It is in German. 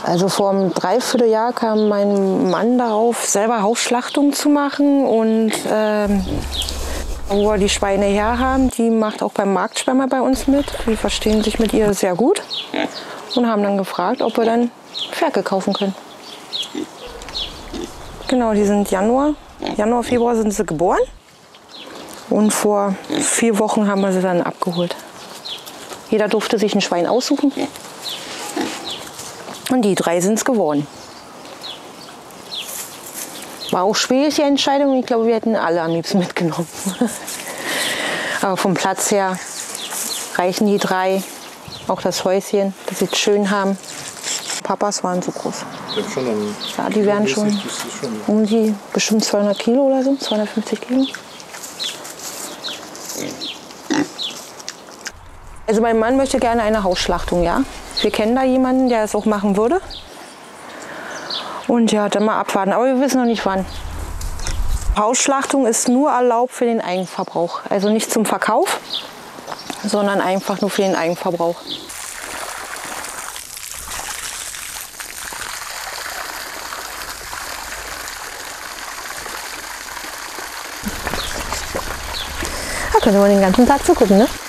Also vor einem Dreivierteljahr kam mein Mann darauf, selber Hausschlachtung zu machen. Und wo wir die Schweine her haben, die macht auch beim Marktschwemmer bei uns mit. Die verstehen sich mit ihr sehr gut und haben dann gefragt, ob wir dann Ferkel kaufen können. Genau, die sind Januar, Februar sind sie geboren. Und vor 4 Wochen haben wir sie dann abgeholt. Jeder durfte sich ein Schwein aussuchen. Und die 3 sind es geworden. War auch schwierig, die Entscheidung. Ich glaube, wir hätten alle am liebsten mitgenommen. Aber vom Platz her reichen die 3. Auch das Häuschen, das sie schön haben. Papas waren so groß. Ja, die wären schon um die bestimmt 200 Kilo oder so, 250 Kilo. Also mein Mann möchte gerne eine Hausschlachtung, ja. Wir kennen da jemanden, der das auch machen würde. Und ja, dann mal abwarten, aber wir wissen noch nicht wann. Hausschlachtung ist nur erlaubt für den Eigenverbrauch. Also nicht zum Verkauf, sondern einfach nur für den Eigenverbrauch. Da können wir den ganzen Tag zugucken, ne?